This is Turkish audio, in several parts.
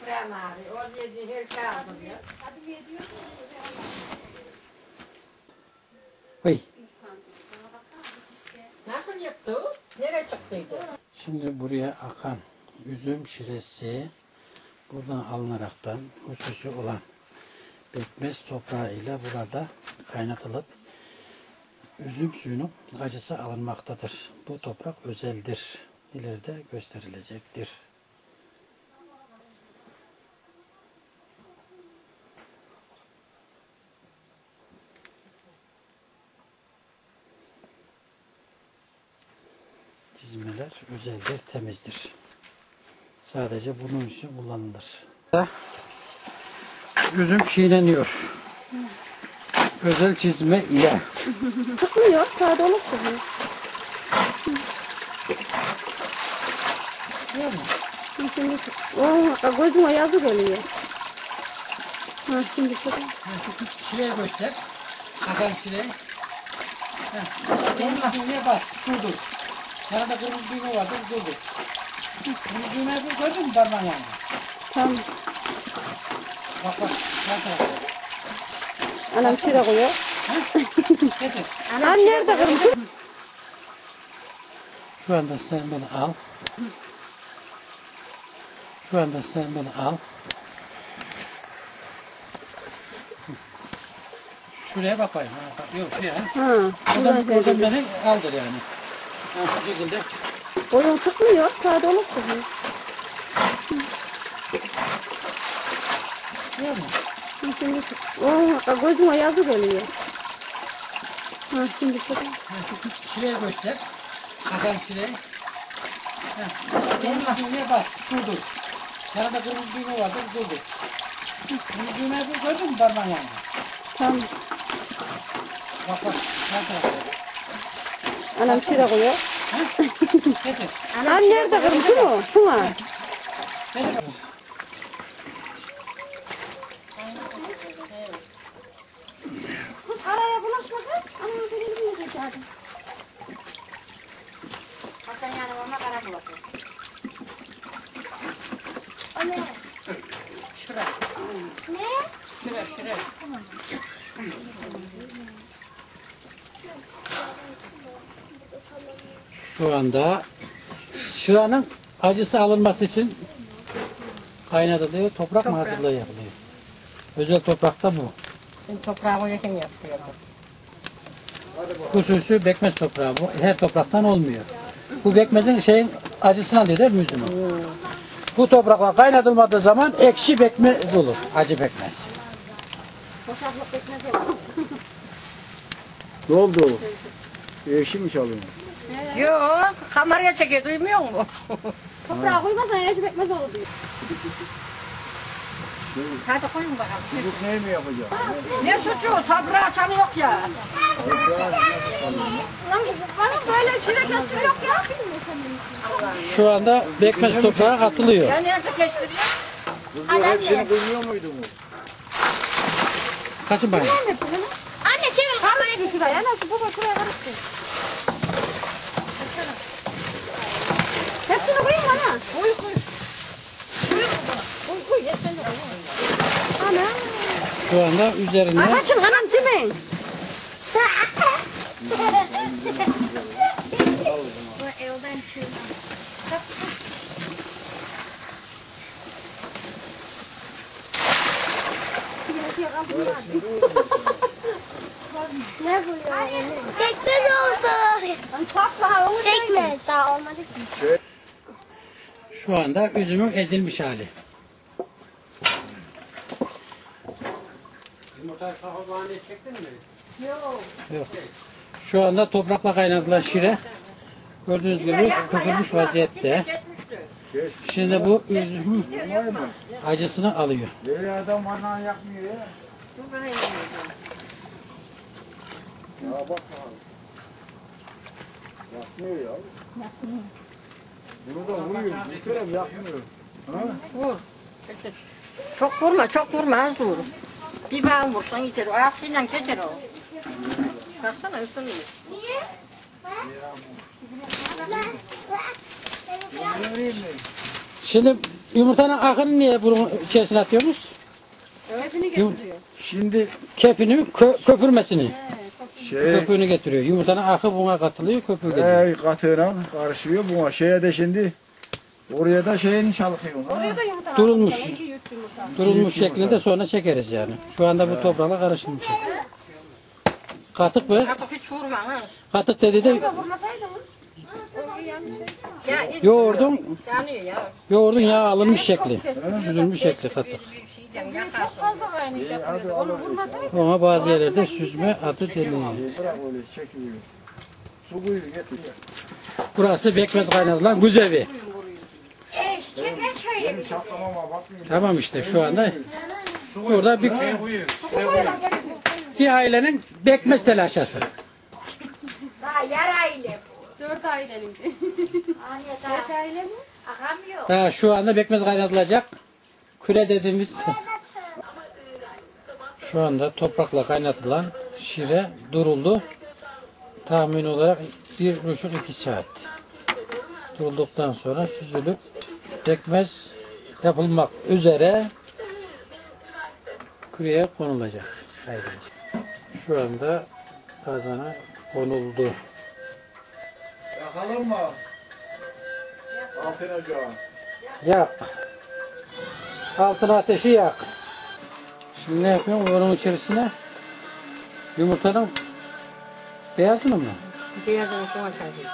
toprağın ağrıyor. O yedi her şey alıyor. Oy. Nasıl yaptı o? Nereye çıktıydı? Şimdi buraya akan üzüm şiresi buradan alınaraktan hususi olan pekmez toprağı ile burada kaynatılıp üzüm suyunun acısı alınmaktadır. Bu toprak özeldir. İleride gösterilecektir. Çizmeler özeldir, temizdir. Sadece bunun için kullanılır. Üzüm çiğneniyor. Özel çizme ile. Sıkmıyor, sağda olup sıkmıyor. Şimdi gözüme yazı geliyor. Ha, şimdi sıkıyor. Şuraya göster. Akan şuraya. Onun düğmeye bas. Durdur. Yanında kırmızı düğme vardır. Durdur. Kırmızı düğmeyi gördün mü parmağın yanında? Tamam. Bak bak. Yan tarafa. Anam şuraya koyuyor. Getir. Anam nerede kırmızı? Şu anda sen bunu al. Şu anda sen bunu al. Şuraya bak bakayım. Ha, bak. Yok şuraya. Oradan beni kaldır yani. Yani şu şekilde. Boyun sıkmıyor, sağda olup sıkmıyor. Görüyor musun? Şimdi gözüme yazı geliyor. Ha, şimdi sıkıyor. Şuraya göster. Akan şuraya. Onun düğmeye bas. Durdur. Yanında kırmızı düğme vardır. Durdur. Kırmızı düğmeyi gördün mü parmağın yanında? Tamam. Bak bak. Yan tarafa. Anam şuraya koyuyor. Getir. Anam nerede kırmızı mı? Şuna. Getir. Araya bulaşma kız. Anam beni bilmiyor zaten. Hasan yani ona kara bulaşıyor. Anne. Şuraya. Ne? Şuraya. Şu anda şıranın acısı alınması için kaynatılıyor, toprak mı hazırlığı yapılıyor? Özel toprakta bu. Şimdi toprağı koyarken yapıyor. Hususi bekmez toprağı bu. Her topraktan olmuyor. Bu bekmezin acısını alıyor değil mi üzümün? Bu toprakla kaynatılmadığı zaman ekşi bekmez olur. Acı bekmez. Boşaklık bekmez ya. Ne oldu? Eşi mi çalıyor? Yok, kameraya çekiyor, duymuyor musun? Toprağa koymazsan acı bekmez olur diyor. Hadi koyun bakalım. Çocuk ne mi yapacak? Ne suçu? Toprağı çanı yok ya. Bana böyle çile kestir yok ya. Şu anda bekmez toprağa katılıyor. Ya nerede kestiriyor? Bu hepsini kıyıyor muydu bu? Kaçın bakayım. Anne çevir kamerayı şuraya. Nasıl baba şuraya karıştır. Hepsini koyun bana. Koy koy. Koy yetmez. Ana. Şu anda üzerine Anacığım anam demeyin. Ne bu ya? Pekmez oldu. Pekmez daha olmadı ki. şu anda üzümün ezilmiş hali. Yok. Şu anda toprakla kaynatılan şire gördüğünüz gibi dökülmüş vaziyette. Şimdi bu üzümün acısını alıyor. Adam bana yakmıyor ya. Ya bak bakalım. Yakmıyor ya. Bunu da vuruyor. Bir kere yakmıyor. Ha? Vur. Getir. Çok vurma, az vur. Bir bağım vursan yeter, o aksıyla geçer o. Baksana ısınıyor. Şimdi Yumurtanın akını niye bunun içerisine atıyoruz? Hepini getiriyor. Şimdi Kepini, köpürmesini. şey Köpüğünü getiriyor. Yumurtanın akı buna katılıyor, köpüğü getiriyor. katığına karışıyor buna. Şeye de şimdi oraya da şeyini çalkıyor. Oraya da yumurta Durulmuş. atmışlar, 2-3 yumurta. Durulmuş şeklinde sonra çekeriz yani. Şu anda bu toprakla karışılmış. Katık mı? Artık hiç vurma ha. Katık dedi de Vurmasaydınız. O iyi yanlış şey. Ya hiç yoğurdun, yanıyor ya. yoğurdun yağ alınmış şekli. Kesmiş. Süzülmüş şekli katık. Bir şeyden Çok yakarsın. fazla kaynayacak. böyle. Onu vurmasaydın. Ama bazı yerlerde süzme adı deniyor. Bırak öyle çekiliyor. Su kuyu getir ya. Burası bekmez kaynatılan güzevi. Benim çatlamama bakmıyor. Tamam işte şu anda burada bir ailenin bekmez telaşası. Daha yar aile. 4 ailenin. 5 aile mi? Akamıyor. Daha şu anda bekmez kaynatılacak. Küre dediğimiz şu anda toprakla kaynatılan şire duruldu. Tahmin olarak 1,5-2 saat. Durulduktan sonra süzülüp bekmez yapılmak üzere küreye konulacak. Ayrıca. Şu anda kazana konuldu. Yakalım mı? Altın ocağı. Yak. Altına ateşi yak. Şimdi ne yapıyorum? Onun içerisine yumurtanın beyazını mı? Beyazını şuna çarpıyor.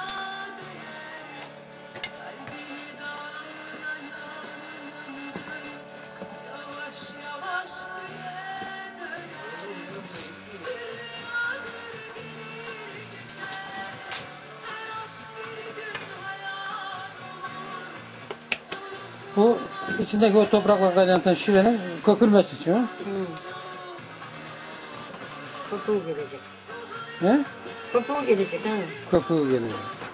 Bu içindeki o toprakla kaynatılan şirenin köpürmesi için. Ha? Köpüğü gelecek. He? Köpüğü gelecek ha. Köpüğü geliyor.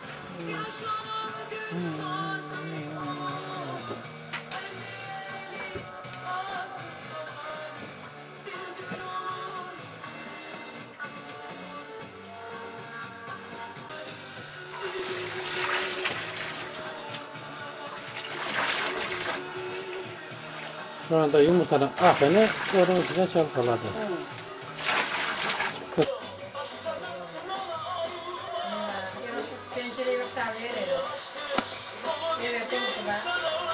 Şu anda yumurtanın akını onun içine çalkaladı. Pencereyi yok tabi verelim. Evet, evet, bak.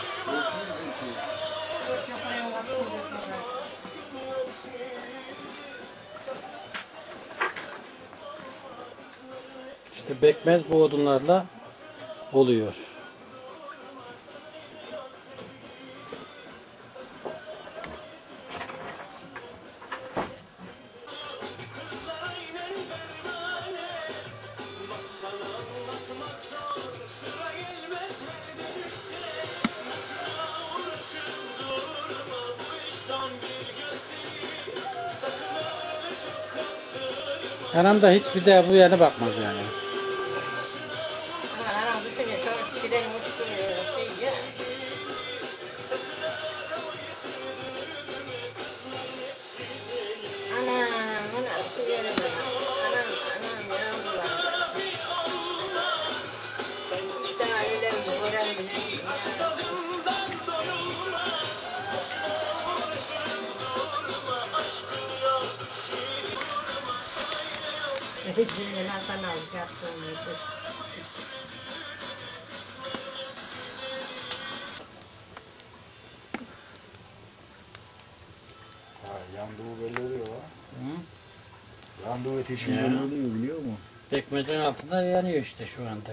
İşte bekmez bu odunlarla oluyor. Anam da hiçbir daha bu yana bakmaz yani. Aman anam düşünüyor, şöyle şilenin üstüne şey ya. Anam, su verin bana. Anam, yavrular. Bir daha öyle mi, görelim mi? Hepsini Hasan abi yaptım. Yandığı belli oluyor ha. Hı? Yandığı ateşin Ya. belli oluyor biliyor musun? Bekmezin altında yanıyor işte şu anda.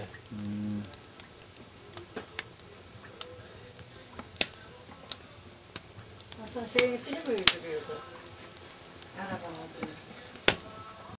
Hasan şeyin içini mi öldürüyordu? Arabanın.